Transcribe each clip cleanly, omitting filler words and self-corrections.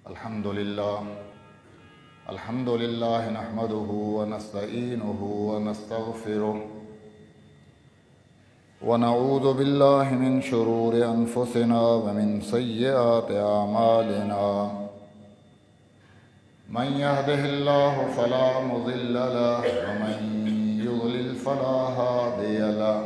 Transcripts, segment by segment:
अल्हम्दुलिल्लाह नहमदुहु व नस्तईनुहु व नस्तगफिरुह व नऊज़ु बिल्लाहि मिन शुरूरि अनफुसिना व मिन सय्यिआति अमालिना मन यहदिहिल्लाहु फला मुज़िल्ल लहु व मन युज़लिल फला हादिय लहु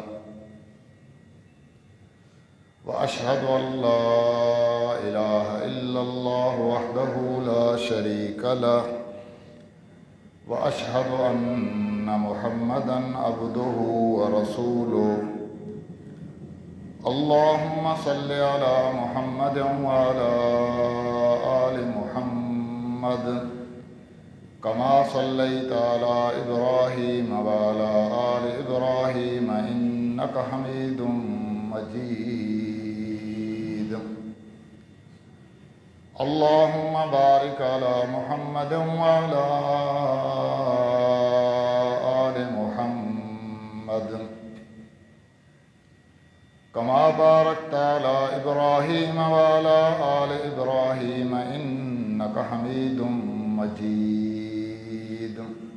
व अशहदु अल्ला इलाहा इल्लल्लाह वहदहु ला शरीका लहु व अशहदु अन्ना मुहम्मदन अब्दुहु व रसूलुहु अल्लाहुम्मा सल्लि अला मुहम्मदिन व अला आलि मुहम्मद कमा सल्लैता अला इब्राहीम व अला आलि इब्राहीम इन्नका हमीदुम मजीद। अल्लाहुम्मा बारिक अला मुहम्मदिन व अला आलि मुहम्मद कमा बारकता अला इब्राहीम व अला आलि इब्राहीम इन्नका हमीदुम मजीद।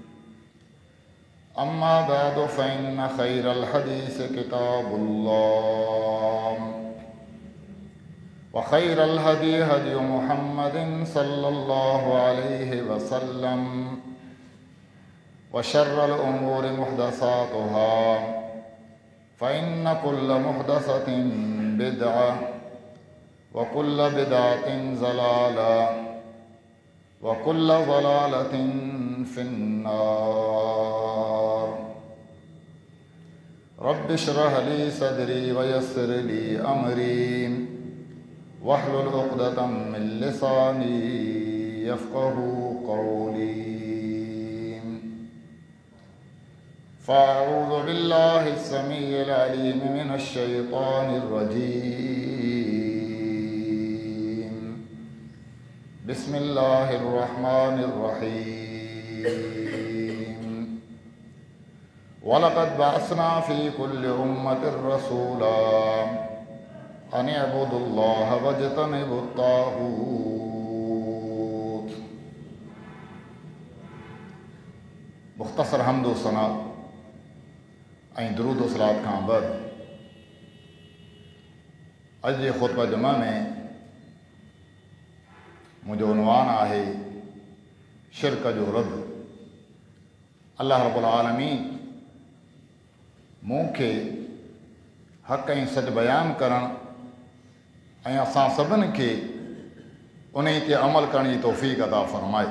अम्मा बअदु फ़इन्न खैरल हदीस किताबुल्लाह व खैरल हदी हदी मुहम्मदिन सल्लल्लाहु अलैहि वसल्लम व शर्रल उमूरि मुहदसातुहा फ़इन्न कुल्ल मुहदसतिन बिदअह व कुल्ल बिदअतिन ज़लालह व कुल्ल ज़लालतिन फिन्नार। रब्बि इश्रह ली सदरी व यस्सिर ली अमरी वहलुल उक़दतम मिन लिसानी यफ़क़हू क़ौली। फ़अऊज़ु बिल्लाहि अस्समीइल अलीम मिनश शैतानिर रजीम। बिस्मिल्लाहिर रहमानिर रहीम। वलक़द बअसना फ़ी कुल्लि उम्मतिर रसूला अन अअबुदुल्लाह वज्तनिबुत ताग़ूत। मुख़्तसर हम्द व सना ऐं दुरूद व सलात खां बाद अॼु जे ख़ुतबा जुमा में मुंहिंजो उनवान आहे शिरक जो रद। अल्लाह रब्बुल आलमीन मूंखे हक़ ऐं सच बयान करणु ऐं असां सभिनी खे उन ते अमल करण जी तौफ़ीक़ अता फ़रमाए।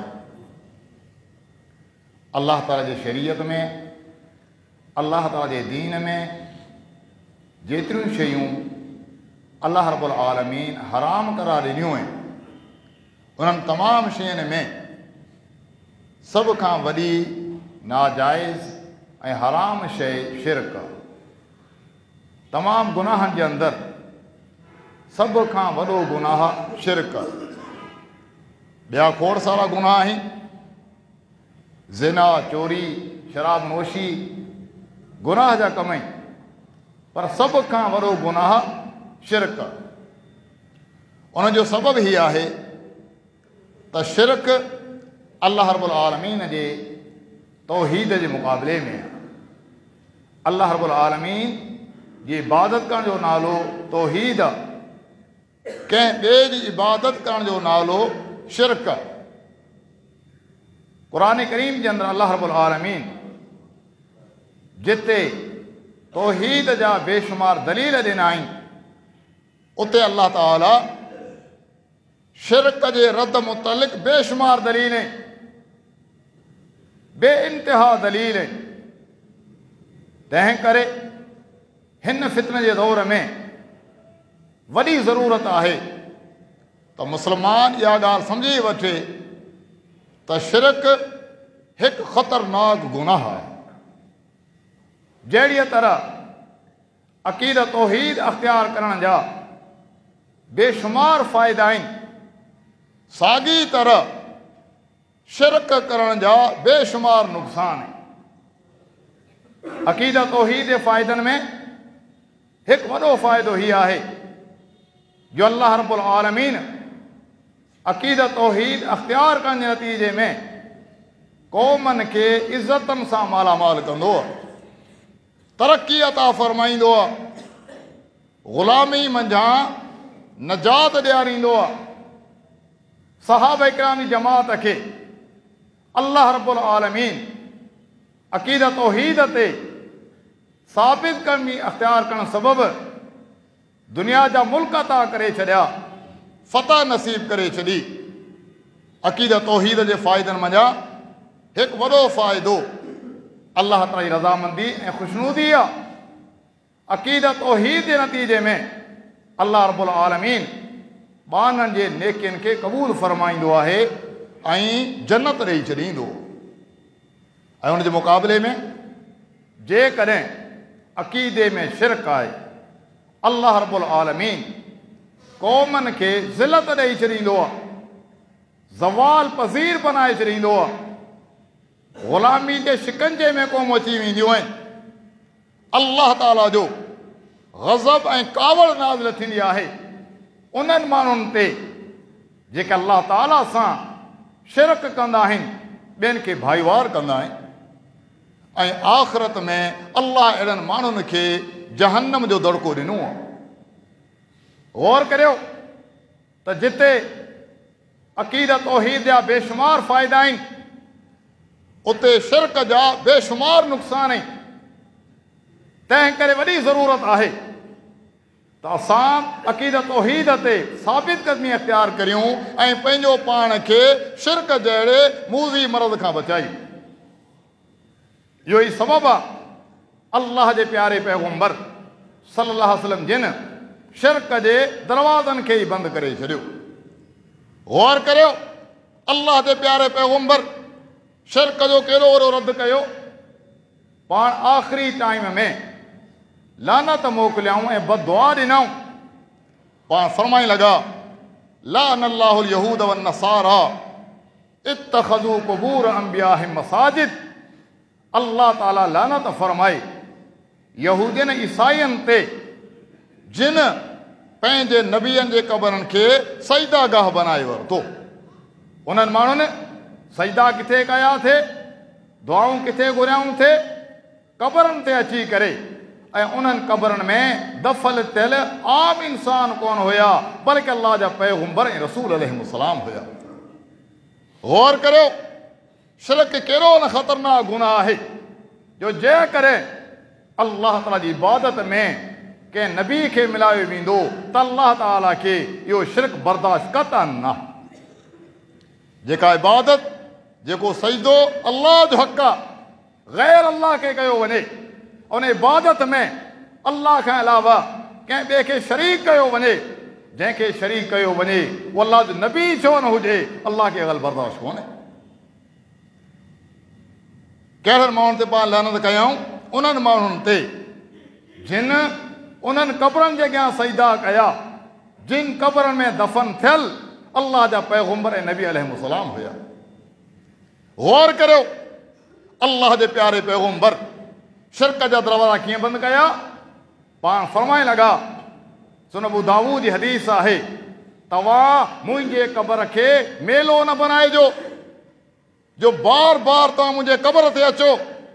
अल्लाह ताला जे शरीयत में, अल्लाह ताला जे दीन में जेतिरियूं शयूं अल्लाह रब्बुल आलमीन हराम करार ॾिनियूं आहिनि, उन्हनि तमामु शयुनि में सभ खां वॾी नाजाइज़ ऐं हराम शइ शिरक। तमामु गुनाहनि जे अंदरि सभ खां वॾो गुनाह शिरक। ॿिया खोड़ सारा गुनाह आहिनि, ज़िना, चोरी, शराब नोशी, गुनाह जा कम आहिनि, पर सभ खां वॾो गुनाह शिरक। उन जो सबबु ही आहे त शिरक अल्लाह रब्बुल आलमीन जे तौहीद जे मुक़ाबले में आहे। अल्लाह रब्बुल आलमीन जी इबादत करण जो नालो तौहीद आहे, कंहिं ॿिए जी इबादत करण जो नालो शिरक। क़ुरान करीम जे अंदरि अल्लाह रब्बुल आलमीन जिते तौहीद जा बेशुमार दलील ॾिना आहिनि, उते अल्लाह ताला शिरक जे रद मुतलिक़ बेशुमार दलील, बेइंतिहा दलील। तंहिं करे हिन फितने जे दौर में वॾी ज़रूरत आहे त मुस्लमान इहा ॻाल्हि सम्झी वठे त शिरक हिकु ख़तरनाक गुनाह आहे। जहिड़ीअ तरह अक़ीदत तौहीद अख़्तियार करण जा बेशुमार फ़ाइदा आहिनि, साॻी तरह शिरक करण जा बेशुमार नुक़सान आहिनि। अक़ीदत तौहीद जे फ़ाइदनि में हिकु वॾो फ़ाइदो हीअ आहे जो अल्लाह रब्बुल आलमीन अक़ीदत तौहीद अख़्तियार करण जे नतीजे में क़ौमनि खे इज़तनि सां मालामाल कंदो आहे, तरक़ी अता फ़रमाईंदो आहे, ग़ुलामी मंझां नजात ॾियारींदो आहे। सहाबा इकराम जी जमात खे अल्लाह रब्बुल आलमीन अक़ीदत तौहीद ते साबित करणी अख़्तियार करण सबबि दुनिया जा मुल्क अता करे छॾिया, फ़तह नसीब करे छॾी। अक़ीदत तौहीद जे फ़ाइदनि मंझां हिकु वॾो फ़ाइदो अल्लाह ताला जी रज़ामंदी ऐं ख़ुशनूदी आहे। अक़ीदत तौहीद जे नतीजे में अल्लाह रब्बुल आलमीन बाननि जे नेकियुनि खे क़बूल फ़रमाईंदो आहे ऐं जन्नत ॾेई छॾींदो। ऐं उन जे मुक़ाबले में जेकॾहिं अक़ीदे में शिरक आहे, अल्लाह रब्बुल आलमीन क़ौमनि खे ज़िलत ॾेई छॾींदो आहे, ज़वाल पज़ीर बनाए छॾींदो आहे, ग़ुलामी जे शिकंजे में क़ौम अची वेंदियूं आहिनि। अल्लाह ताला जो ग़ज़ब ऐं कावड़ नाज़िल थींदी आहे उन्हनि माण्हुनि ते जेके अल्लाह ताला सां शिरक कंदा आहिनि, ॿियनि खे भाईवार कंदा आहिनि। ऐं आख़िरत में अल्लाह अहिड़नि माण्हुनि खे जहन्नम जो दड़को ॾिनो आहे। गौर करियो त जिते अक़ीदत तौहीद जा बेशुमार फ़ाइदा आहिनि, उते शिरक जा बेशुमार नुक़सान आहिनि। तंहिं करे वॾी ज़रूरत आहे त असां अक़ीदत तौहीद ते साबित क़दमी अख़्तियार करियूं ऐं पंहिंजो पाण खे शिरक जहिड़े मूज़ी मर्ज़ खां बचायूं। इहो ई सबबु आहे अल्लाह जे प्यारे पैगम्बर सल्लल्लाहु अलैहि वसल्लम जिन शिरक जे दरवाज़नि खे ई बंदि करे छॾियो। गौर करियो अल्लाह जे प्यारे पैगम्बर शिरक जो कहिड़ो वॾो रद्द कयो। पाण आख़िरी टाइम में लानत मोकिलियाऊं ऐं बददुआ ॾिनऊं। पाण फरमाइण लॻा लाअनल्लाहुल यहूद वन नसारा इत्तख़ज़ू क़ुबूर अंबियाहिम मसाजिद। अल्लाह ताला लानत फरमाए यहूदियुनि ईसाइयुनि ते जिन पंहिंजे नबियनि जे क़बरनि खे सजदागाह बनाए वरितो। उन्हनि माण्हुनि सजदा किथे कया थे, दुआऊं किथे घुरियाऊं थे? क़बरनि ते अची करे। ऐं उन्हनि क़बरनि में दफ़ल थियल आम इंसान कोन हुया, बल्कि अल्लाह जा पैगम्बर ऐं रसूल अलैहिस्सलाम हुया। गौर करियो शिरक कहिड़ो न ख़तरनाक गुनाह आहे जो जंहिं करे अल्लाह ताला जी इबादत में कंहिं नबी खे मिलायो वेंदो त अल्लाह ताला खे इहो शिरक बर्दाश्त कतन न। जेका इबादत, जेको सजदो अल्लाह जो हक़ आहे, ग़ैर अल्लाह खे कयो वञे, उन इबादत में अल्लाह खां अलावा कंहिं ॿिए खे शरीक कयो वञे, जंहिंखे शरीक कयो वञे उहो अल्लाह जो नबी छो न हुजे, अल्लाह खे अगल बर्दाश्त कोन्हे। कहिड़नि माण्हुनि ते पाण लानत कयूं? उन्हनि माण्हुनि ते जिन उन्हनि क़बरनि जे अॻियां सजदा कया, जिन क़बरनि में दफ़न थियल अल्लाह जा पैगम्बर ऐं नबी अलैहिस्सलाम हुया। गौर करियो अल्लाह जे प्यारे पैगम्बर शिरक जा दरवाज़ा कीअं बंदि कया? पाण फरमाइण लॻा, सुन अबू दाऊद जी हदीस आहे, तव्हां मुंहिंजे क़बर खे मेलो न बनाइजो जो बार बार तव्हां मुंहिंजे क़बर ते अचो।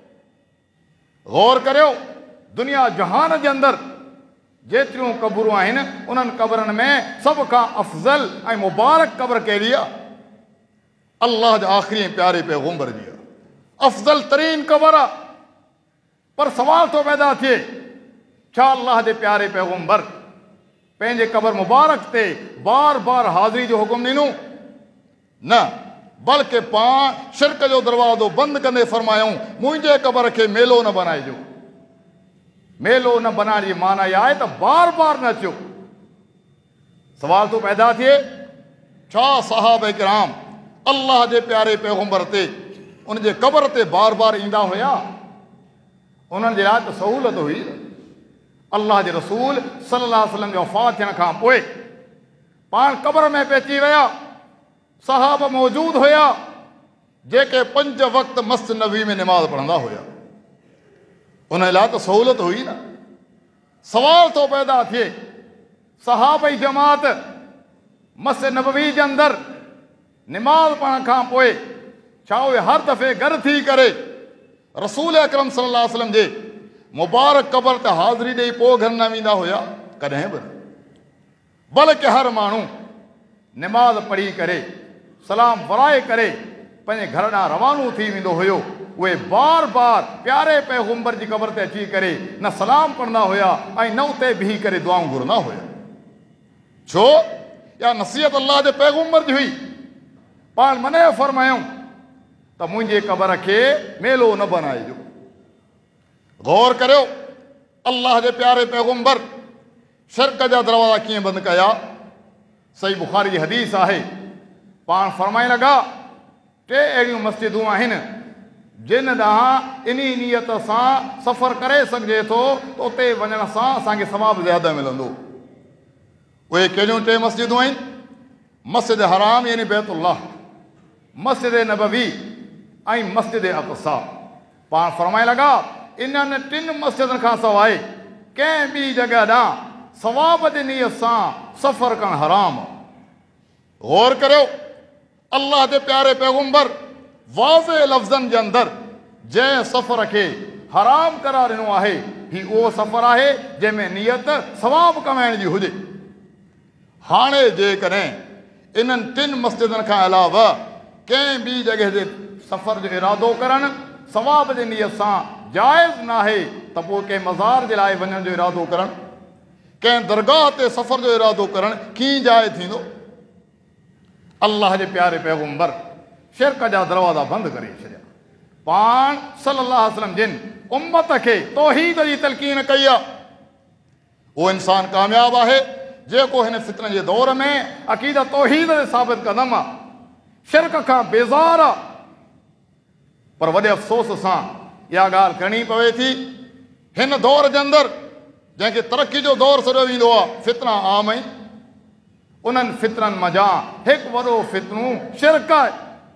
गौर करियो दुनिया जहान जे अंदरि जेतिरियूं क़बरूं आहिनि, उन्हनि क़बरनि में सभ खां अफ़ज़ल ऐं मुबारक क़बर कहिड़ी आहे? अल्लाह जे आख़िरी ऐं प्यारे पैगम्बर जी आहे। अफ़ज़ल तरीन क़बर आहे। पर सवाल थो पैदा थिए, छा अल्लाह जे प्यारे पैगम्बर पंहिंजे क़बर मुबारक ते बार बार हाज़िरी जो हुकुम ॾिनो? न, बल्कि पाण शिरक जो दरवाज़ो बंदि कंदे फरमायूं मुंहिंजे क़बर खे मेलो न बनाइजो। मेलो न बनाइण जी माना इहा आहे त बार बार न अचो। सवाल थो पैदा थिए, छा सहाबा किराम अल्लाह जे प्यारे पैगम्बर ते उन जे क़बर ते बार बार ईंदा हुया? उन्हनि जे लाइ त सहूलियत हुई। अल्लाह जे रसूल सल्लल्लाहु अलैहि वसल्लम जो वफ़ात थियण खां पोइ पाण क़बर में पइजी विया। सहाबा मौजूद हुया जेके 5 वक़्त मस्जिद नबवी में निमाज़ पढ़ंदा हुया। उन लाइ त सहूलियत हुई न। सवाल थो पैदा थिए, सहाबा जी जमात मस्जिद नबवी जे अंदरि निमाज़ पढ़ण खां पोइ छा उहे हर दफ़े गॾु थी करे रसूल अकरम सल्लल्लाहु अलैहि वसल्लम जे मुबारक क़बर ते हाज़िरी ॾेई पोइ घर न वेंदा हुया? कॾहिं बि। बल्कि हर माण्हू निमाज़ पढ़ी करे सलाम वराए करे पंहिंजे घर ॾांहुं रवानो थी वेंदो हुयो। उहे बार बार प्यारे पैगंबर जी क़बर ते अची करे न सलाम पढ़ंदा हुया ऐं न उते बीही करे दुआऊं घुरंदा हुया। छो? या नसीहत अल्लाह जे पैगंबर जी हुई। पाण मने फरमायूं त मुंहिंजे क़बर खे मेलो न बनाइजो। गौर करियो, अल्लाह जे प्यारे पैगंबर शिरक जा दरवाज़ा कीअं बंदि कया। सही बुखारी जी हदीस आहे, पाण फरमाइण लॻा 3 अहिड़ियूं मस्जिदूं आहिनि जिन ॾांहुं इन नियत सां सफ़र करे सघिजे थो त उते वञण सां असांखे सवाबु ज़्यादा मिलंदो। उहे कहिड़ियूं 3 मस्जिदूं आहिनि? मस्जिद हराम यानी बैतुल्लाह, मस्जिद नबवी ऐं मस्जिद अक़सा। पाण फरमाइण लॻा इन्हनि 3 मस्जिदनि खां सवाइ कंहिं ॿी जॻह ॾांहुं सवाब जी नियत सां सफ़र करणु हराम। गौर करियो, अल्लाह जे प्यारे पैगंबर वाज़े लफ़्ज़नि जे अंदरि जंहिं सफ़र खे हराम करार ॾिनो आहे, ही उहो सफ़र आहे जंहिंमें नियत सवाब कमाइण जी हुजे। हाणे जेकॾहिं इन्हनि 3 मस्जिदनि खां अलावा कंहिं ॿी जॻह ते सफ़र जो इरादो करणु सवाब जी नियत सां जाइज़ न आहे त पोइ कंहिं मज़ार जे लाइ वञण जो इरादो करणु, कंहिं दरगाह ते सफ़र जो इरादो करणु कीअं जाइज़ थींदो? अल्लाह जे प्यारे पैगंबर शिरक जा दरवाज़ा बंदि करे छॾिया। पाण सल्लल्लाहु अलैहि वसल्लम जिन उम्मत खे तौहीद जी तलकीन कई आहे, उहो इंसान कामयाब आहे जेको हिन फितरनि जे दौर में अक़ीदा तौहीद ते साबित कदम आहे, शिरक खां बेज़ार आहे। पर वॾे अफ़सोस सां इहा ॻाल्हि करणी पवे थी, हिन दौर जे अंदरि जंहिंखे तरक़ी जो दौर सॾियो वेंदो आहे, फितना आम आहिनि। उन्हनि फितरनि मंझां हिकु वॾो फितनो शिरक आहे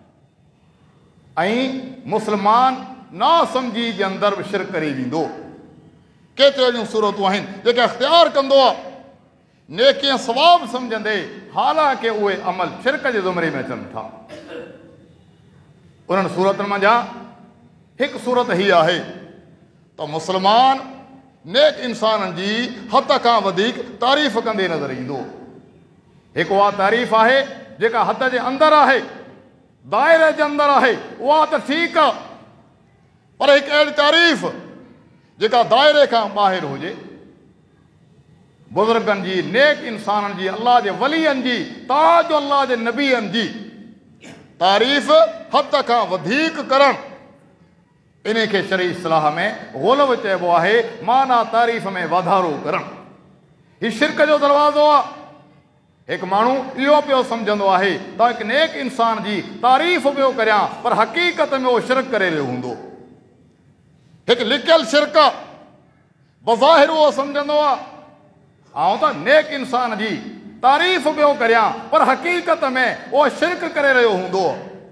ऐं मुस्लमान नासमझी जे अंदरि बि शिरक करे वेंदो। केतिरियूं अहिड़ियूं सूरतूं आहिनि जेके अख़्तियार कंदो आहे नेकीअ सवाब सम्झंदे, हालांकि उहे अमल शिरक जे ज़ुमरे में अचनि था। उन्हनि सूरतनि मंझां हिकु सूरत हीअ आहे त मुस्लमान नेक इंसाननि जी हद खां वधीक तारीफ़ कंदे नज़र ईंदो। हिकु उहा तारीफ़ आहे जेका हद जे अंदरि आहे, दाइरे जे अंदरि आहे, उहा त ठीकु आहे। पर हिकु अहिड़ी तारीफ़ जेका दाइरे खां ॿाहिरि हुजे, बुज़ुर्गनि जी, नेक इंसाननि जी, अल्लाह जे वलीअनि जी, ताज अल्लाह जे नबीअनि जी तारीफ़ हद खां वधीक करणु, इन खे शरई इस्लाह में ग़ुलव चइबो आहे, माना तारीफ़ में वाधारो करणु। हीउ शिरक जो दरवाज़ो आहे। हिकु माण्हू इहो पियो सम्झंदो आहे त हिकु नेक इंसान जी तारीफ़ पियो करियां, पर हक़ीक़त में उहो शिरक करे रहियो हूंदो। हिकु लिकियल शिरक आहे, बज़ाहिर उहो सम्झंदो आहे ऐं त नेक इंसान जी तारीफ़ पियो करियां, पर हक़ीक़त में उहो शिरक करे रहियो हूंदो।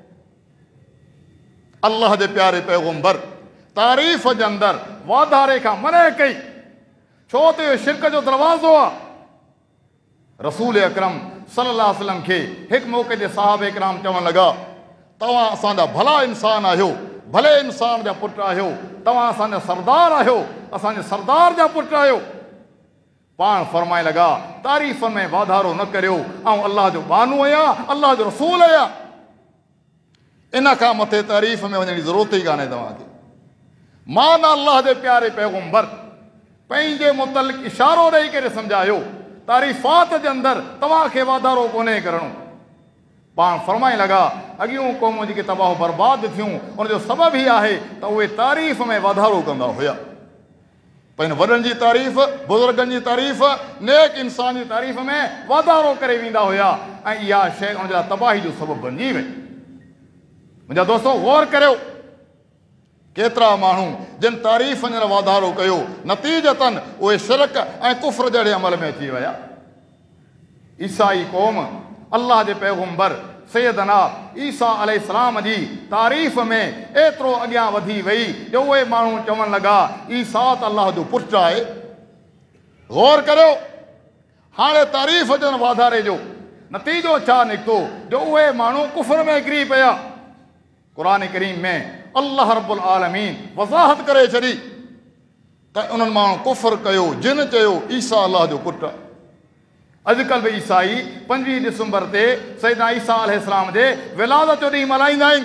अल्लाह जे प्यारे पैगंबर तारीफ़ जे अंदरि वाधारे खां मने कई, छो त इहो शिरक जो दरवाज़ो आहे। रसूल अकरम सल्लल्लाहु अलैहि वसल्लम खे हिकु मौक़े ते साहब इकराम चवणु लॻा, तव्हां असांजा भला इंसान आहियो, भले इंसान जा पुट आहियो, तव्हां असांजा सरदार आहियो, असांजे सरदार जा पुट आहियो। पाण फरमाइण लॻा तारीफ़ में वाधारो न करियो, ऐं अल्लाह जो बानू आहियां, अल्लाह जो रसूल आहियां। इन खां मथे तारीफ़ में वञण जी ज़रूरत ई कान्हे तव्हांखे। मान अल्लाह जे प्यारे पैगंबर पंहिंजे मुतलिक़ इशारो ॾेई करे सम्झायो, तारीफ़ात जे अंदरि तव्हांखे वाधारो कोन्हे करणो। पाण फरमाइण लॻा अॻियूं क़ौमूं जेके तबाह बर्बाद थियूं, उनजो सबबु ई आहे त उहे तारीफ़ में वाधारो कंदा हुया। पंहिंजे वॾनि जी तारीफ़, बुज़ुर्गनि जी तारीफ़, नेक इंसान जी तारीफ़ में वाधारो करे वेंदा हुया, ऐं इहा शइ उनजे लाइ तबाही जो सबबु बणिजी वई। मुंहिंजा दोस्तो गौर करियो, केतिरा माण्हू जिन तारीफ़नि लाइ वाधारो कयो, नतीजतन उहे शिरक ऐं कुफ्र जहिड़े अमल में अची विया। ईसाई क़ौम अल्लाह जे पैगंबर सैयदना ईसा अलैहिस्सलाम जी तारीफ़ में एतिरो अॻियां वधी वई जो उहे माण्हू चवणु लॻा ईसा त अल्लाह जो पुटु आहे। गौर करियो, हाणे तारीफ़ जो वाधारे जो नतीजो छा निकितो जो उहे माण्हू कुफर में किरी पिया। क़ुरान करीम में अल्लाह रब्बुल आलमीन वज़ाहत करे छॾी त उन्हनि माण्हू कुफर कयो, जिन चयो ईसा अलाह जो पुटु। अॼुकल्ह बि ईसाई 5 डिसंबर ते सैयदना ईसा अलैहिस्सलाम जे विलादत जो ॾींहुं मल्हाईंदा आहिनि।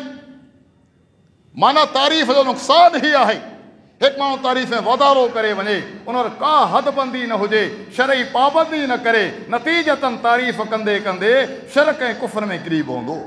माना तारीफ़ जो नुक़सानु ई आहे हिकु माण्हू तारीफ़ में वाधारो करे वञे, उन वटि का हदबंदी न हुजे, शरई पाबंदी न करे, नतीजतन तारीफ़ कंदे कंदे शिरक ऐं कुफर में किरी पवंदो।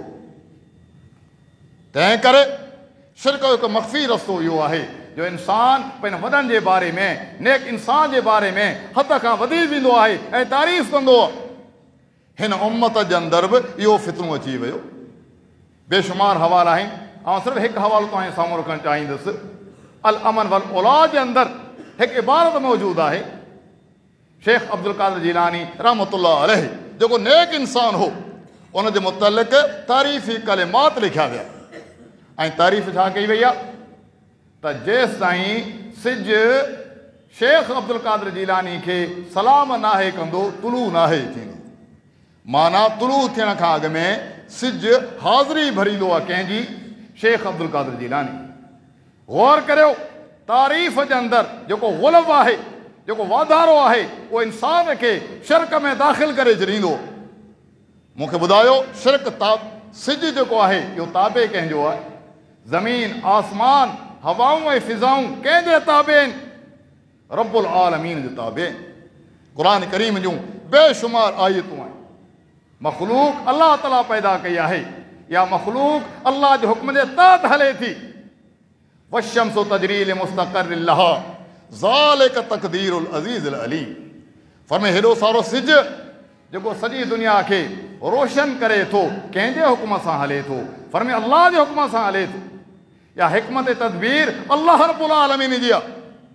तंहिं करे शिरक जो हिकु मख़फ़ी रस्तो इहो आहे जो इंसान पंहिंजे वॾनि जे बारे में, नेक इंसान जे बारे में हद खां वधी वेंदो आहे ऐं तारीफ़ कंदो आहे। हिन उम्मत जे अंदरि बि इहो फितरूं अची वियो। बेशुमार हवाला आहिनि, ऐं सिर्फ़ु हिकु हवालो तव्हांजे साम्हूं रखणु चाहींदुसि। अल अमन वल औलाद जे अंदरि हिकु इबारत मौजूदु आहे। शेख अब्दुल कादिर जीलानी रहमतुल्लाह अलैहि जेको नेक इंसान हो, उन जे मुतलिक़ तारीफ़ी कलिमात लिखिया विया। ऐं तारीफ़ छा कई वई आहे त जेसि ताईं सिज शेख अब्दुल कादिर जीलानी खे सलाम नाहे कंदो, तुलू नाहे थींदो। माना तुलू थियण खां अॻु में सिज हाज़िरी भरींदो आहे कंहिंजी, शेख अब्दुल कादिर जीलानी। गौर करियो, तारीफ़ जे अंदरि जेको ग़ुलब आहे, जेको वाधारो आहे, उहो इंसान खे शिरक में दाख़िल करे छॾींदो। मूंखे ॿुधायो, शिरक सिज जेको आहे इहो ताबे कंहिंजो आहे? ज़मीन आसमान हवाऊं ऐं फिज़ाऊं कंहिंजे ताबे आहिनि? रब्बुल आलमीन जे ताबे। क़ुरान करीम जूं बेशुमार आयतूं आहिनि। मख़लूक अलाह ताला पैदा कई आहे, या मख़लूक अलाह जे हुक्म जे तहत हले थी। वशम्सु तजरी लिमुस्तक़र्रिन लहा ज़ालिक तक़दीरुल अज़ीज़ुल अलीम। फरमाए हेॾो सारो सिज जेको सॼी दुनिया खे रोशन करे थो, कंहिंजे हुक्म सां हले थो? फरमाए अलाह जे हुक्म सां हले थो। या हिकमत तदबीर अल्लाह रब्बुल आलमीन जी आहे।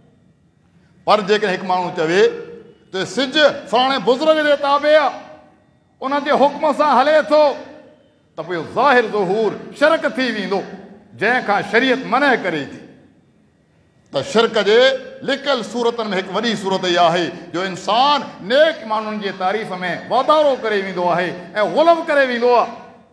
पर जेकॾहिं हिकु माण्हू चवे त सिज फलाणे बुज़ुर्ग जे ताबे आहे, उन जे हुक्म सां हले थो, त पोइ ज़ाहिर ज़ुहूर शिरक थी वेंदो, जंहिंखां शरीयत मना करे थी। त शिरक जे लिकियल सूरतनि में हिकु वॾी सूरत इहा आहे जो इंसान नेक माण्हुनि जी तारीफ़ में वाधारो करे वेंदो आहे ऐं ग़ुलब करे वेंदो आहे।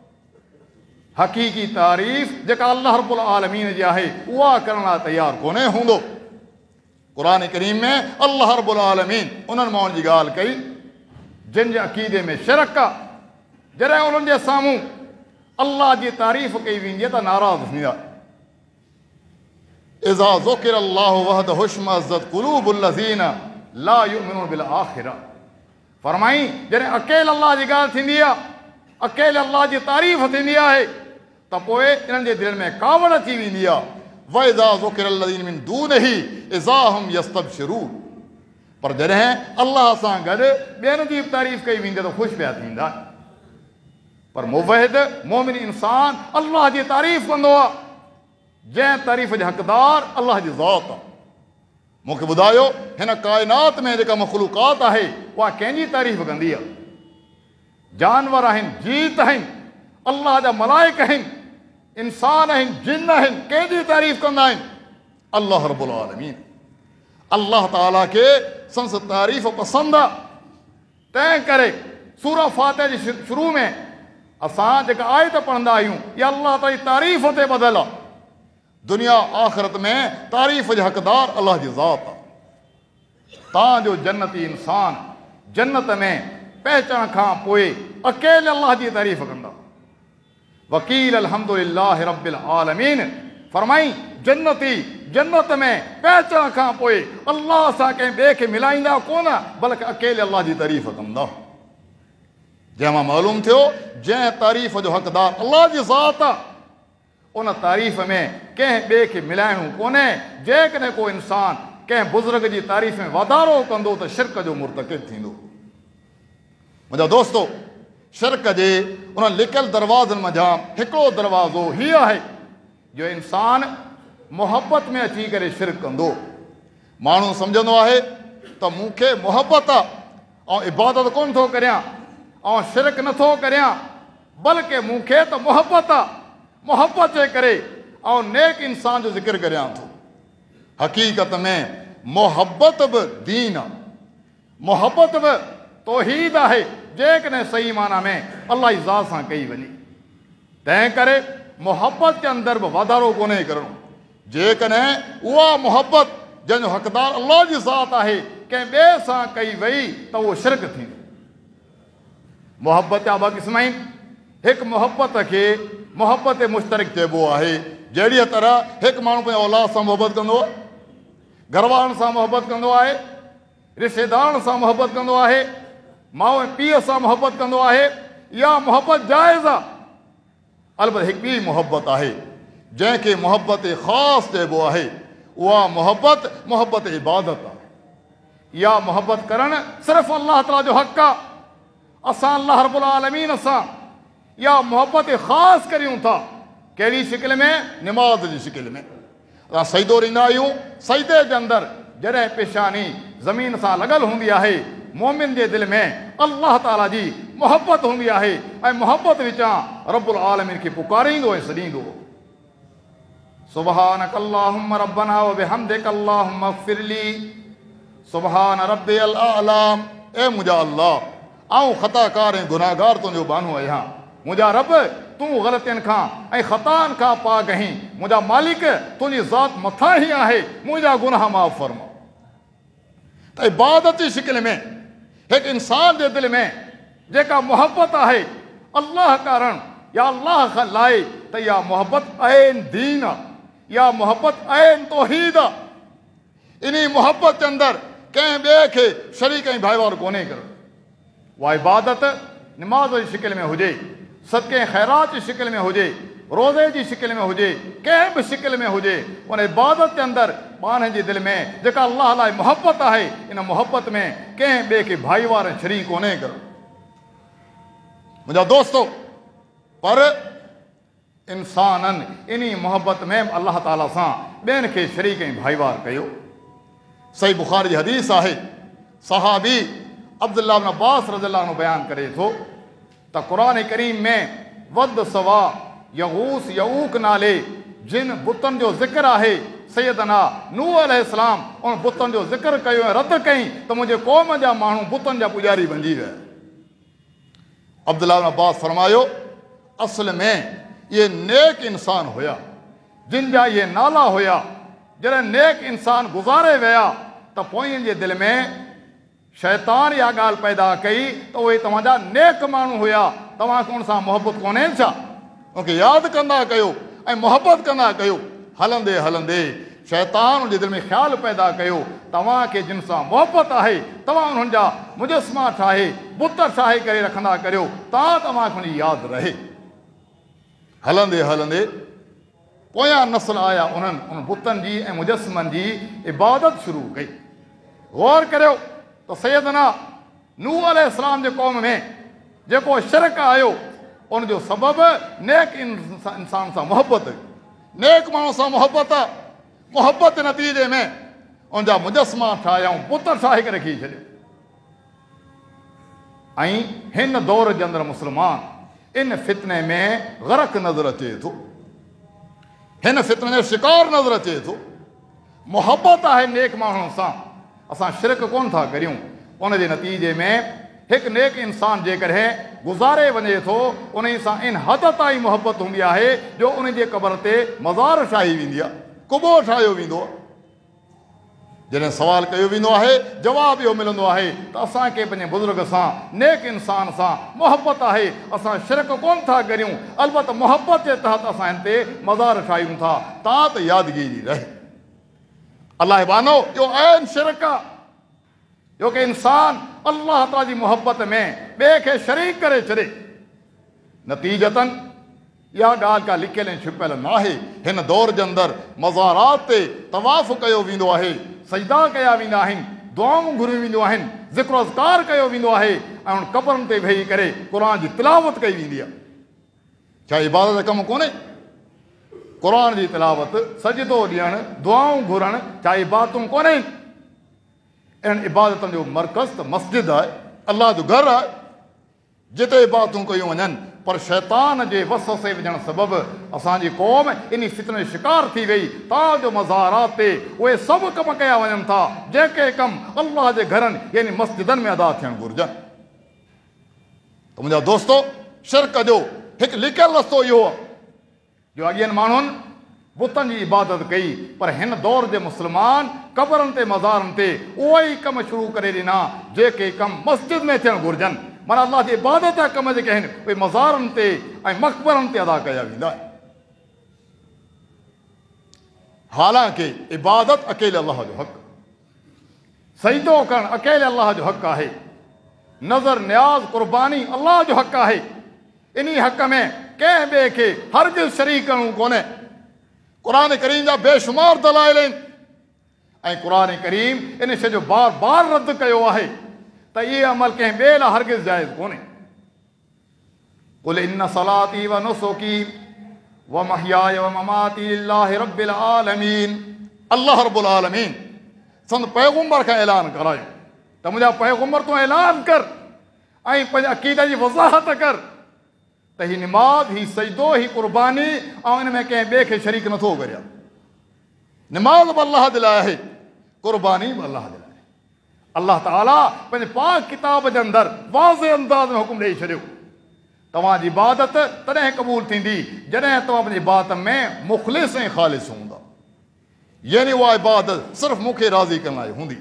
हक़ीक़ी तारीफ़ जेका अल्लाह रब्बुल आलमीन जी आहे, उहा करण लाइ तयारु कोन्हे हूंदो। क़ुरान करीम में अल्लाह रब्बुल आलमीन उन्हनि माण्हुनि जी ॻाल्हि कई जिन जे अक़ीदे में शिरक आहे। जॾहिं उन्हनि जे साम्हूं अल्लाह जी तारीफ़ कई वेंदी आहे त नाराज़ थींदा। इज़ा ज़ुकिर अल्लाहु वहदहु इश्मअज़्ज़त क़ुलूबुल लज़ीना ला युमिनून बिल आख़िरा। फरमाई जॾहिं अकेल अल्लाह जी ॻाल्हि थींदी आहे, अकेले अल्लाह जी तारीफ़ थींदी आहे, त पोइ इन्हनि जे दिलि में कावड़ अची वेंदी आहे। वइज़ा ज़ुकिर अल्लज़ीना मिन दूनिही इज़ा हुम यस्तबशिरून। पर जॾहिं अल्लाह सां गॾु ॿियनि जी तारीफ़ कई वेंदी त ख़ुशि पिया थींदा। पर मुवहिद मोमिन इंसान अल्लाह जी तारीफ़ कंदो आहे, जंहिं तारीफ़ जे हक़दार अल्लाह जी ज़ात आहे। मूंखे ॿुधायो, हिन काइनात में जेका मख़लूक़ात आहे उहा कंहिंजी तारीफ़ कंदी आहे? जानवर आहिनि, जीत आहिनि, अल्लाह जा मलाइक आहिनि, इंसान आहिनि, जिन आहिनि, कंहिंजी तारीफ़ कंदा आहिनि? अल्लाह रब्बुल आलमीन। अल्लाह ताला खे संस तारीफ़ पसंदि आहे। तंहिं करे सूरह फातिहा जे शुरू में असां जेका आयत पढ़ंदा आहियूं, इहा अल्लाह ताला जी तारीफ़ ते ॿधल आहे। दुनिया आख़िरत में तारीफ़ जे हक़दार अल्लाह जी ज़ात आहे। तव्हांजो जन्नती इंसान जन्नत में पहुचण खां पोइ अकेले अल्लाह जी तारीफ़ कंदा। वकील अल्हम्दुलिल्लाह रब्बिल आलमीन। फरमाई जन्नती जन्नत में पहुचण खां पोइ अल्लाह सां कंहिं ॿिए खे मिलाईंदा कोन, बल्कि अकेले अल्लाह जी तारीफ़ कंदा। जंहिंमां मालूम थियो जंहिं तारीफ़ जो हक़दार अल्लाह जी ज़ात आहे, उन तारीफ़ में कंहिं ॿिए खे मिलाइणो कोन्हे। जेकॾहिं को इंसान कंहिं बुज़ुर्ग जी तारीफ़ में वाधारो कंदो त शिरक जो मुर्तकिब थींदो। मुंहिंजा दोस्तो, शिरक जे उन लिकियल दरवाज़नि मंझां हिकिड़ो दरवाज़ो हीअ आहे जो इंसान मोहबत में अची करे शिरक कंदो। माण्हू सम्झंदो आहे त मूंखे मोहबत आहे ऐं इबादत कोन थो करियां ऐं शिरक नथो करियां, बल्कि मूंखे त मोहबत आहे, मोहबत जे करे ऐं नेक इंसान जो ज़िक्र करियां थो। हक़ीक़त में मोहबत बि दीन आहे, मोहबत बि तौहीद आहे, जेकॾहिं सही माना में अलाह जी ज़ात सां कई वञे। तंहिं करे मोहबत जे अंदरि बि वाधारो कोन्हे करणो। जेकॾहिं उहा मोहबत जंहिंजो हक़दार अलाह जी ज़ात आहे कंहिं ॿिए सां कई वई त उहो शिरक थींदो। मोहबत जा ॿ क़िस्म आहिनि। हिकु मोहबत खे मोहबत मुश्तरक चइबो आहे। जहिड़ीअ तरह हिकु माण्हू पंहिंजे औलाद सां मोहबत कंदो आहे, घर वारनि सां मोहबत कंदो आहे, रिश्तेदारनि सां मोहबत कंदो आहे, माउ ऐं पीउ सां मोहबत कंदो आहे, इहा मोहबत जाइज़ आहे। अलबत हिकु ॿी मोहबत आहे जंहिंखे मोहबत ख़ासि चइबो आहे। उहा मोहबत इबादत आहे। इहा मोहबत करणु सिर्फ़ु अलाह ताला जो हक़ आहे। असां अलाह रब्बुल आलमीन सां इहा मोहबत ख़ासि करियूं था। कहिड़ी शिकिल में? निमाज़ जी शिकिल में। असां सजदो ॾींदा आहियूं। सजदे जे अंदरि जॾहिं पेशानी ज़मीन सां लॻल हूंदी आहे, मोमिन जे दिलि में अलाह ताला जी मोहबत हूंदी आहे ऐं मोहबत विचां रब्बुल आलमीन खे पुकारींदो ऐं सॾींदो। सुबहानक अल्लाहुम्मा रब्बना व बिहम्दिक अल्लाहुम्मा इग़फिरली सुबहान रब्बियल आला। ए मुंहिंजा अल्लाह, आऊं ख़ताकार ऐं गुनाहगार तुंहिंजो बानो आहियां। मुंहिंजा रब, तूं ग़लतियुनि खां ऐं ख़ताउनि खां पाक आहीं। मुंहिंजा मालिक, तुंहिंजी ज़ात मथां ई आहे, मुंहिंजा गुनाह माफ़ फरमा। त इबादत जी शिकिल में हिकु इंसान जे दिलि में जेका मोहबत आहे अलाह कारण या अलाह खां लाइ, त इहा मोहबत ऐन दीन आहे, इहा मोहबत ऐन तौहीद आहे। इन मोहबत जे अंदरि कंहिं ॿिए खे शरीक ऐं भाईवार कोन्हे करणो। उहा इबादत निमाज़ जी शिकिल में हुजे, सदके ख़ैरात जी शिकिल में हुजे, रोज़े जी शिकिल में हुजे, कंहिं बि शिकिल में हुजे, उन इबादत जे अंदरि पाण जे दिलि में जेका अलाह लाइ मोहबत आहे, इन मोहबत में कंहिं ॿिए खे भाईवार ऐं शरीक कोन्हे करणो। मुंहिंजा दोस्तो, पर इंसाननि इन मोहबत में अलाह ताला सां ॿियनि खे शरीक ऐं भाईवार कयो। सही बुखारी जी हदीस आहे। सहाबी अब्दुल्लाह इब्न अब्बास रज़ियल्लाहु अन्हु बयानु करे थो त क़ुरान करीम में वद सवा यगूस यऊक नाले जिन बुतनि जो ज़िक्र आहे, सैयदना नूह अलैहिस्सलाम उन बुतनि जो ज़िक्र कयो ऐं रद कई त मुंहिंजे क़ौम जा माण्हू बुतनि जा पुॼारी बणिजी विया। अब्दुल्लाह इब्न अब्बास फरमायो, असल में इहे नेक इंसान हुया जिन जा इहे नाला हुया। जॾहिं नेक इंसान गुज़ारे विया त पोयनि जे दिलि में शैतान इहा ॻाल्हि पैदा कई त उहे तव्हांजा नेक माण्हू हुया, तव्हांखे उन सां मोहबत कोन्हे छा? उनखे यादि कंदा कयो ऐं मोहबत कंदा कयो। हलंदे हलंदे शैतान उनजे दिलि में ख़्यालु पैदा कयो, तव्हांखे जिन सां मोहबत आहे तव्हां उन्हनि जा मुजस्मा ठाहे बुत ठाहे करे रखंदा करियो, तव्हांखे उनजी यादि रहे। हलंदे हलंदे पोयां नस्ल आया, उन्हनि उन बुतनि जी ऐं मुजस्मनि जी इबादत शुरू कई। गौर करियो त सैयदना नूह अलैहिस्सलाम जे क़ौम में जेको शिरक आयो, उनजो सबबु नेक इंसान सां मोहबत, नेक माण्हू सां मोहबत आहे। मोहबत नतीजे में उनजा मुजस्मा ठाहिया, बुत ठाहे करे रखी छॾियो। ऐं हिन दौर जे अंदरि मुस्लमान इन फितने में ग़रक़ नज़र अचे थो, हिन फितने जो शिकार नज़र अचे थो। मोहबत आहे नेक माण्हुनि सां, असां शिरक कोन था करियूं। उन जे नतीजे में हिकु नेक इंसान जेकॾहिं गुज़ारे वञे थो, उन सां इन हद ताईं मोहबत हूंदी आहे जो उन जे क़बर ते मज़ार ठाही वेंदी आहे, कुबो ठाहियो वेंदो आहे। जॾहिं सवाल कयो वेंदो आहे, जवाबु इहो मिलंदो आहे त असांखे पंहिंजे बुज़ुर्ग सां, नेक इंसान सां मोहबत आहे, असां शिरक कोन था करियूं। अलबत मोहबत जे तहत असां हिन ते मज़ार ठाहियूं था, तव्हां त यादगिरी रहे। अलाह बानो इहो ऐन शिरक आहे, जो कि इंसान अल्लाह ताला जी मोहबत में ॿिए खे शरीक करे छॾे। नतीजतन इहा ॻाल्हि का लिखियल ऐं छुपियल न आहे। हिन दौर जे अंदरि मज़ारात ते तवाफ़ कयो वेंदो आहे, सजदा कया वेंदा आहिनि, दुआऊं घुरियूं वेंदियूं आहिनि, ज़िक्र अज़कार कयो वेंदो आहे ऐं उन क़बरनि ते वेही करे क़ुर जी तिलावत कई वेंदी आहे। छा इबादत जो कमु कोन्हे? क़ुर जी तिलावत, सजदो ॾियणु, दुआऊं घुरणु, छा इबादतूं कोन्हे? इन्हनि इबादतुनि जो मर्कज़ त मस्जिद आहे, अलाह जो घरु आहे, जिते इबादतूं कयूं वञनि। पर शैतान जे वसवसे विझण सबबु असांजी क़ौम इन फितने शिकार थी वई। तव्हांजो मज़ारात ते उहे सभु कम कया वञनि था जेके कम अलाह जे घरनि यानी मस्जिदनि में अदा थियणु घुरिजनि। मुंहिंजा दोस्तो, शिरक जो हिकु लिकियलु रस्तो इहो आहे जो अॻियनि माण्हुनि बुतनि जी इबादत कई, पर हिन दौर जे मुस्लमान क़बरनि ते मज़ारनि ते उहो ई कम शुरू करे ॾिना जेके कम मस्जिद में थियणु घुरिजनि। माना अलाह जी इबादत जा कम जेके आहिनि उहे मज़ारनि ते ऐं मक़बरनि ते अदा कया वेंदा आहिनि। हालांकि इबादत अकेले अलाह जो हक़, सजदो करणु अकेले अलाह जो हक़ आहे, नज़र न्याज़ क़ुर्बानी अलाह जो हक़ आहे। इन हक़ में कंहिं ॿिए खे हरगिज़ शरीक करणो कोन्हे। क़ुर करीम जा बेशुमार दलाइल आहिनि ऐं क़ुर करीम इन शइ जो बार बार रद्द कयो आहे त इहे अमल कंहिं ॿिए लाइ हरगिज़ जाइज़ कोन्हे। कुल इन्न सलाती व नुसुकी व महयाय व ममाती लिल्लाहि रब्बिल आलमीन। अल्लाह रब्बुल आलमीन संद पैगुंबर खां ऐलान करायो त मुंहिंजा पैगुंबर तूं ऐलान कर ऐं पंहिंजे अक़ीदे जी वज़ाहत कर त ही निमाज़, ही सजदो, ही क़ुर्बानी ऐं इन में कंहिं ॿिए खे शरीक नथो करिया। निमाज़ बि अलाह जे लाइ आहे, क़ुर्बानी बि अलाह जे लाइ। अलाह ताला पंहिंजे पाक किताब जे अंदरि वाज़े अंदाज़ में हुकुम ॾेई छॾियो, तव्हांजी इबादत तॾहिं क़बूल थींदी जॾहिं तव्हां पंहिंजी इबादत में मुख़लिस ऐं ख़ालिस हूंदा, यानी उहा इबादत सिर्फ़ मूंखे राज़ी करण लाइ हूंदी।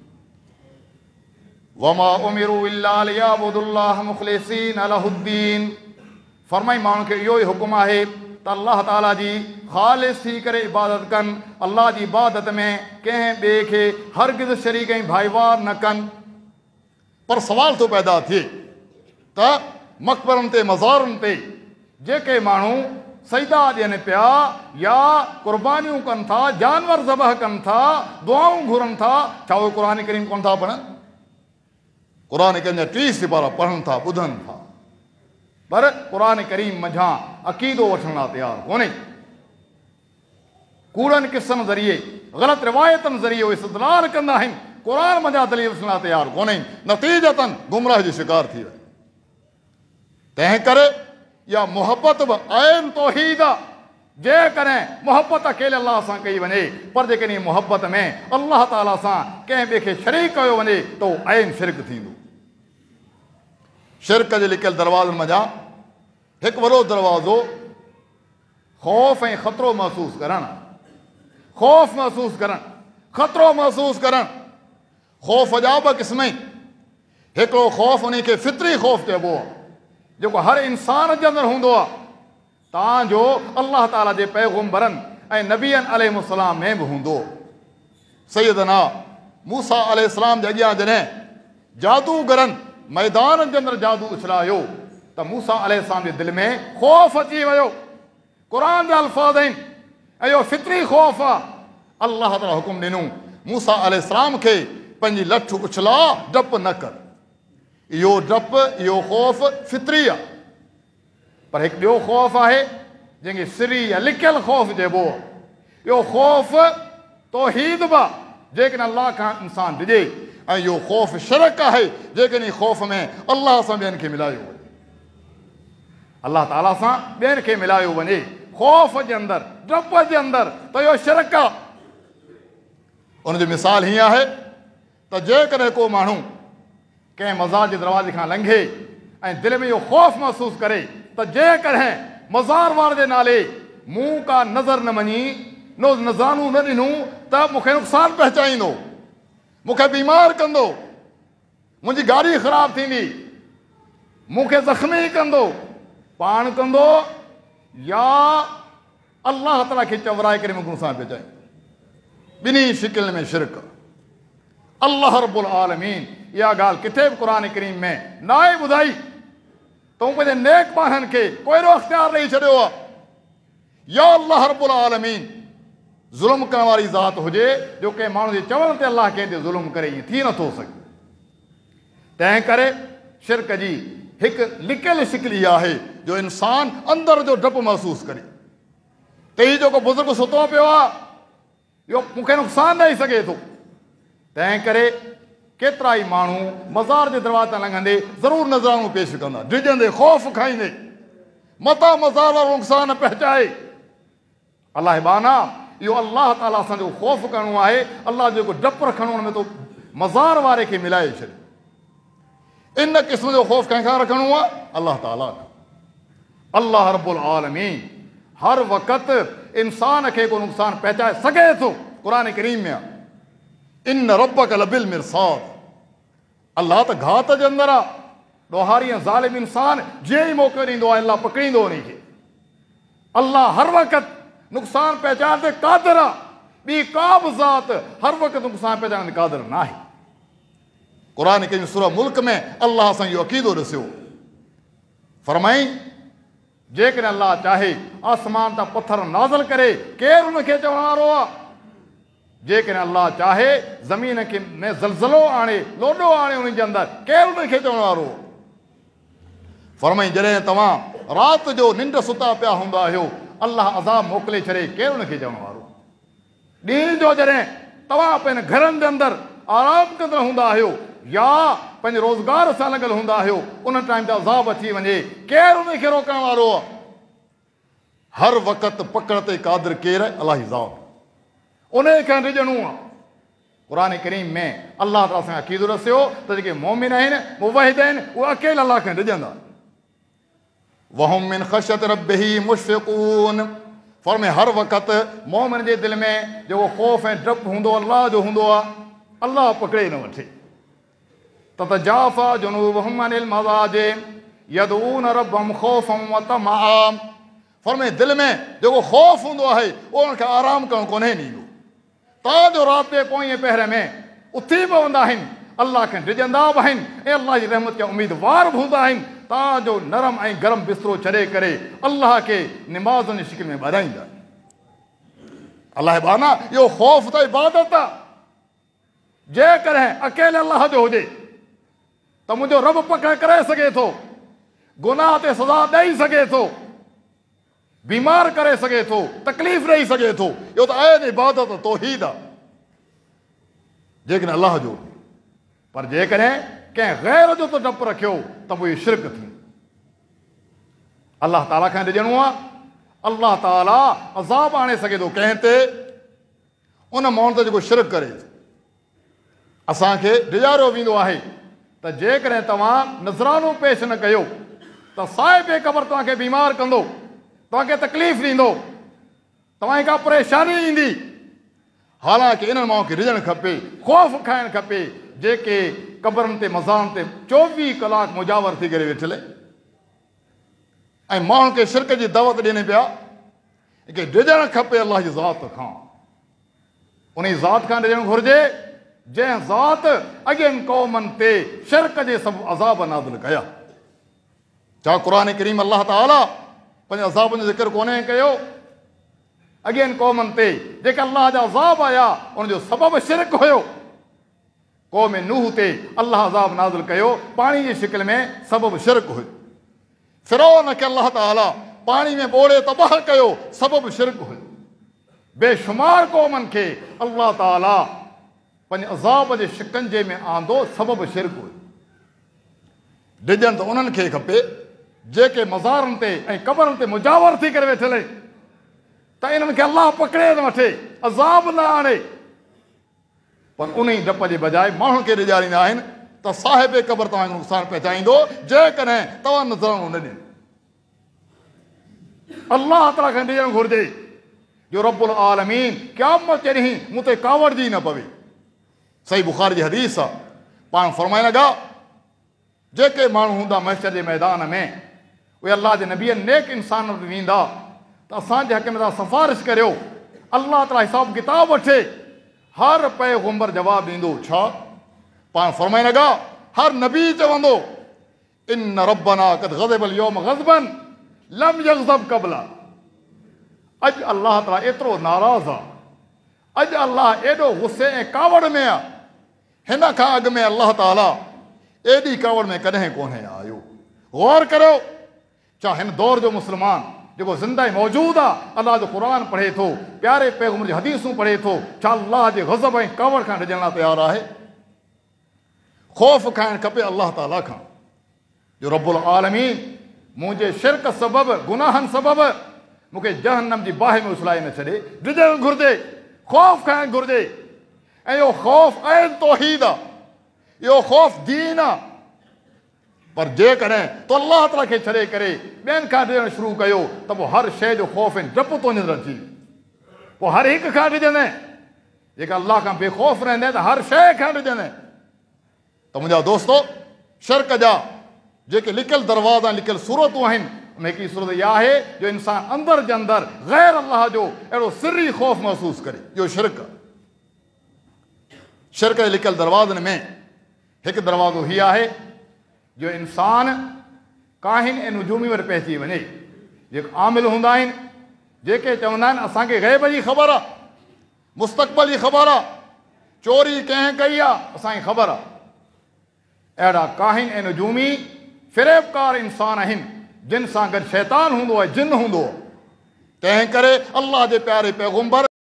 वमा उमिरू इल्ला लियअबुदुल्लाह मुख़लिसीन लहुद्दीन। फरमाई माण्हुनि खे इहो ई हुकुम आहे त अलाह ताला जी ख़ालिस थी करे इबादत कनि, अलाह जी इबादत में कंहिं ॿिए खे हरगिज़ शरीक ऐं भाईवार न कनि। पर सवाल थो पैदा थिए त मक़बरनि ते मज़ारनि ते जेके माण्हू सजदा ॾियनि पिया या क़ुर्बानियूं कनि था, जानवर ज़बह कनि था, दुआऊं घुरनि था, छा उहे क़ुर करीम कोन था पढ़नि? क़ुर करीम जा 30 सिपारा पढ़नि था, ॿुधनि था, पर क़ुर करीम मंझां अक़ीदो वठण लाइ तयारु कोन्हे। कूड़नि किस्सनि ज़रिए, ग़लति रिवायतनि ज़रिए उहे इस्तदलाल कंदा आहिनि, क़ुर मंझां दलील वठण लाइ तयारु कोन्हे, नतीजतन गुमराह जो शिकार थी विया। तंहिं करे इहा मुहबत बि आइन तौहीद आहे। जेकॾहिं मुहबत अकेले अलाह सां कई वञे, पर जेकॾहिं मुहबत में अलाह ताला सां कंहिं ॿिए खे शरीक कयो वञे त उहो आइन शिरक थींदो। शिरक जे लिकियल दरवाज़नि मंझां हिकु वॾो दरवाज़ो ख़ौफ़ ऐं ख़तरो महसूसु करणु, ख़ौफ़ महसूसु करणु, ख़तरो महसूसु करणु। ख़ौफ़ जा ॿ क़िस्म आहिनि। हिकिड़ो ख़ौफ़ उन खे फितरी ख़ौफ़ चइबो आहे, जेको हर इंसान जे अंदरि हूंदो आहे। तव्हांजो अलाह ताला जे पैगुंबरनि ऐं नबियनि अलैहिस्सलाम में बि हूंदो। सैयदना मूसा अलैहिस्सलाम जे अॻियां जॾहिं जादूगरनि मैदान जे अंदरि जादू उछलायो त मूसा अलैहिस्सलाम जे दिलि में ख़ौफ़ अची वियो। क़ुर जा अल्फाज़ आहिनि ऐं इहो फितरी ख़ौफ़ आहे। अलाह ताला हुकुम ॾिनो मूसा अलैहिस्सलाम खे पंहिंजी लठ उछला, डपु न कर। इहो डपु, इहो ख़ौफ़ फितरी आहे। पर हिकु ॿियो ख़ौफ़ आहे जंहिंखे सिरी या लिकियल ख़ौफ़ चइबो आहे। इहो ख़ौफ़ तौहीद बि आहे जेकॾहिं अलाह खां इंसान डिॼे, ऐं इहो ख़ौफ़ शिरक आहे जेकॾहिं ख़ौफ़ में अलाह सां ॿियनि खे मिलायो वञे, अलाह ताला सां ॿियनि खे मिलायो वञे ख़ौफ़ जे अंदरि, डप जे अंदरि, त इहो शिरक आहे। उनजी मिसाल हीअं आहे त जेकॾहिं को माण्हू कंहिं मज़ार जे दरवाज़े खां लंघे ऐं दिलि में इहो ख़ौफ़ महसूसु करे त जेकॾहिं मज़ार वारे जे नाले मूं का नज़र न मञी, नज़रानू न ॾिनूं त मूंखे नुक़सानु पहुचाईंदो, मूंखे बीमार कंदो, मुंहिंजी गाॾी ख़राबु थींदी, मूंखे ज़ख़्मी कंदो, पाण कंदो या अलाह ताला खे चवराए करे मूंखे नुक़सानु पहुचाईंदो। ॿिन्ही शिकिल में शिरक। अल्लाह रब्बुल आलमीन इहा ॻाल्हि किथे बि क़ुर करीम में न आहे ॿुधाई त हू पंहिंजे नेक माण्हुनि खे कोहिड़ो अख़्तियार ॾेई छॾियो आहे। या अल्लाह रब्बुल आलमीन ज़ुल्म करण वारी ज़ात हुजे जो कंहिं माण्हू जे चवण ते अलाह कंहिं ते ज़ुल्म करे, ईअं थी नथो सघे। तंहिं करे शिरक जी हिकु लिकियल शिकिल इहा आहे जो इंसान अंदरि जो डपु महसूसु करे त हीउ जेको बुज़ुर्ग सुतो पियो आहे इहो मूंखे नुक़सानु ॾेई सघे थो। तंहिं करे केतिरा ई माण्हू मज़ार जे दरवाज़े तां लंघंदे ज़रूरु नज़रानू पेश कंदा, डिॼंदे, ख़ौफ़ खाईंदे, मता मज़ार वारो नुक़सानु न पहुचाए। अलाह बाना इहो अलाह ताला सां जो ख़ौफ़ करिणो आहे, अलाह जो जेको डपु रखणो हुन में तो मज़ार वारे खे मिलाए छॾे। इन क़िस्म जो ख़ौफ़ कंहिंखां रखणो आहे? अलाह ताला खां। अलाह रब्बुल आलमीन हर वक़्तु इंसान खे को नुक़सानु पहुचाए सघे थो। क़ुरान करीम में आहे, इन रब्बक लबिल मिरसाद। अलाह त घात जे अंदरि आहे। ॾोहारी ऐं ज़ालिम इंसान जीअं ई मौक़ो ॾींदो आहे, अलाह पकड़ींदो उन खे। अलाह हर वक़्तु नुक़सानु पहुचाइण ते क़ादिर आहे। ॿी का बि ज़ात हर वक़्तु नुक़सानु पहुचाइण ते क़ादिर न आहे। क़ुरान करीम सूरह मुल्क में अलाह सां इहो अक़ीदो ॾिसियो। फरमाई, जेकॾहिं अलाह चाहे आसमान तां पथर नाज़िल करे, केरु हुनखे चवण वारो आहे? जेकॾहिं अलाह चाहे ज़मीन खे में ज़लज़लो आणे, लोॾो आणे उन जे अंदरि, केरु हुनखे चवण वारो? फरमाई, जॾहिं तव्हां राति जो निंड सुता पिया हूंदा आहियो, अलाह अज़ाब मोकिले छॾे, केरु हुनखे चवण वारो? ॾींहं जो जॾहिं तव्हां पंहिंजे घरनि जे अंदरि आराम कंदड़ हूंदा आहियो या पंहिंजे रोज़गार सां लॻल हूंदा आहियो, उन टाइम ते अज़ाब अची वञे, केरु उनखे रोकण वारो आहे? हर वक़्तु पकड़ ते क़ादिर केरु? अलाह ई ज़ात। उन खे रिझणो आहे। क़ुरान करीम में अलाह ताला सां अक़ीदो रसियो त जेके मोमिन आहिनि, मुवहिद आहिनि, उहे अकेले अलाह खे रिझंदा। वहुम मिन ख़शयत रब्बिही मुश्फ़िक़ून। फरमाए, हर वक़्तु मोमिन जे दिलि में जेको ख़ौफ़ ऐं डपु हूंदो अलाह जो हूंदो आहे, अलाह पकड़े न वठे। ततजाफ़ा जुनूबुहुम अनिल मज़ाजिअ यदऊन रब्बहुम ख़ौफ़न व तमअ। फरमाए, दिलि में जेको ख़ौफ़ हूंदो आहे, उहो उनखे आराम करणु कोन्हे ॾींदो। तव्हांजो राति जे पोएं पहिरें में उथी पवंदा आहिनि, अलाह खे डिॼंदा बि आहिनि ऐं अलाह जी रहमत जा उमेदवार बि हूंदा आहिनि। तव्हांजो नरम ऐं गरम बिस्तरो छॾे करे अलाह खे निमाज़नि जी शिकिल में ॿधाईंदा। अलाह बाना, इहो ख़ौफ़ त इबादत आहे। जेकॾहिं अकेले अलाह जो हुजे त मुंहिंजो रब पकड़ करे सघे थो, गुनाह ते सज़ा ॾेई सघे थो, बीमार करे सघे थो, तकलीफ़ ॾेई सघे थो। इहो त आहे इबादत, तौहीद आहे, जेकॾहिं अलाह जो। पर जेकॾहिं कंहिं ग़ैर जो त डपु रखियो त पोइ इहो शिरक थी। अलाह ताला खां ॾिजणो आहे। अलाह ताला अज़ाब आणे सघे थो कंहिं ते, उन माण्हू ते जेको शिरक करे। असांखे ॾिॼारियो वेंदो आहे त जेकॾहिं तव्हां नज़रानो पेश न कयो त साहिब क़बर तव्हांखे बीमार कंदो, तव्हांखे तकलीफ़ ॾींदो, तव्हांखे का परेशानी ईंदी। हालांकि इन्हनि माण्हुनि खे रिझणु खपे, ख़ौफ़ खाइणु खपे, जेके क़बरनि ते मज़ारनि ते 24 कलाक मुजावर थी करे वेठल ऐं माण्हुनि खे शिरक जी दावत ॾियनि पिया। के डिॼणु खपे अलाह जी ज़ात खां। उन ज़ात खां डिॼणु घुरिजे जंहिं ज़ात अॻियनि क़ौमनि ते शिरक जे सभु अज़ाब नाज़िल कया। छा क़ुरान करीम अलाह ताला पंहिंजे अज़ाबनि जो ज़िक्र कोन्हे कयो? अॻियनि क़ौमनि ते जेके अलाह जा अज़ाब आया, उनजो सबबु शिरक हुयो। क़ौम नूह ते अलाह अज़ाब नाज़िल कयो, पाणी जी शिकिल में, सबबु शिरक हुयो। फ़िरौन खे अलाह ताला पाणी में ॿोड़े तबाह कयो, सबबु शिरक हुयो। बेशुमार क़ौमनि खे अलाह ताला पंहिंजे अज़ाब जे शिकंजे में आंदो, सबबु शिरक हुयो। डिॼणु त उन्हनि खे खपे जेके मज़ारनि ते ऐं क़बरनि ते मुजावर थी करे वेठल त इन्हनि खे अलाह पकड़े न वठे, अज़ाब न आणे। पर उन ई डप जे बजाए माण्हुनि खे ॾिॼारींदा आहिनि त साहिब क़बर तव्हांखे नुक़सानु पहुचाईंदो जेकॾहिं तव्हां नज़रानो न ॾियो। अलाह ताला खां ॾियणु घुरिजे जो रब्बुल आलमीन क़यामत जे ॾींहुं मूं ते कावड़जी न पवे। सही बुखारी जी हदीस आहे। पाण फरमाइण लॻा, जेके माण्हू हूंदा महशर जे मैदान में, उहे अलाह जे नबीअ नेक इंसान वटि वेंदा त असांजे हक़ में तव्हां सिफ़ारिश करियो। अलाह ताला हिसाब किताब वठे। हर पैगंबर जवाबु ॾींदो। छा? पाण फरमाइण लॻा, हर नबी चवंदो, इन रब्बना क़द ग़ज़िबल यौम ग़ज़बन लम यग़ज़ब क़ब्ला। अॼु अलाह ताला एतिरो नाराज़ आहे, अॼु अलाह एॾो गुस्से ऐं कावड़ में आहे, हिन खां अॻु में अलाह ताला एॾी कावड़ में कॾहिं कोन्हे आयो। गौर करियो, छा हिन दौर जो मुस्लमान जेको ज़िंदा मौजूदु आहे, अलाह जो क़ुरान पढ़े थो, प्यारे पैगंबर जी हदीसूं पढ़े थो, छा अलाह जे ग़ज़ब ऐं कावड़ खां डिॼण लाइ तयारु आहे? ख़ौफ़ खाइणु खपे अलाह ताला खां जो रब्बुल आलमीन मुंहिंजे शिरक सबबु, गुनाहनि सबबु मूंखे जहन्नम जी बाहि में उछलाए न छॾे। डिॼणु घुरिजे, ख़ौफ़ खाइणु घुरिजे। ऐं इहो ख़ौफ़ ऐं तौहीद आहे, इहो ख़ौफ़ दीन आहे। पर जेकॾहिं तो अल्लाह ताला खे छॾे करे ॿियनि खां ॾियणु शुरू कयो त पोइ हर शइ जो ख़ौफ़ ऐं डपु तो नज़र अची पोइ हर हिक खां ॾिजंदे जेका अल्लाह खां बेखौफ़ रहंदे त हर शइ खां ॾिजंदे त मुंहिंजा दोस्तो शिरक जा जेके लिकियल दरवाज़ा लिकियल सूरतूं आहिनि उन हिकिड़ी सूरत इहा आहे जो इंसान अंदरि जे अंदरि ग़ैर अल्लाह जो अहिड़ो सिरी ख़ौफ़ महसूसु करे इहो शिरक जे लिकियल दरवाज़नि में हिकु दरवाज़ो हीअ आहे जो इंसान काहिन ऐं नुजूमी वटि पहुची वञे जेके आमिल हूंदा आहिनि जेके चवंदा आहिनि असांखे ग़ैब जी ख़बर आहे मुस्तक़बिल जी ख़बर आहे चोरी कंहिं कई आहे असांखे ख़बर आहे अहिड़ा काहिन ऐं नुजूमी फ़िरेबकार इंसान आहिनि जिन सां गॾु शैतान हूंदो आहे जिन हूंदो आहे तंहिं करे अल्लाह जे प्यारे पैगुंबर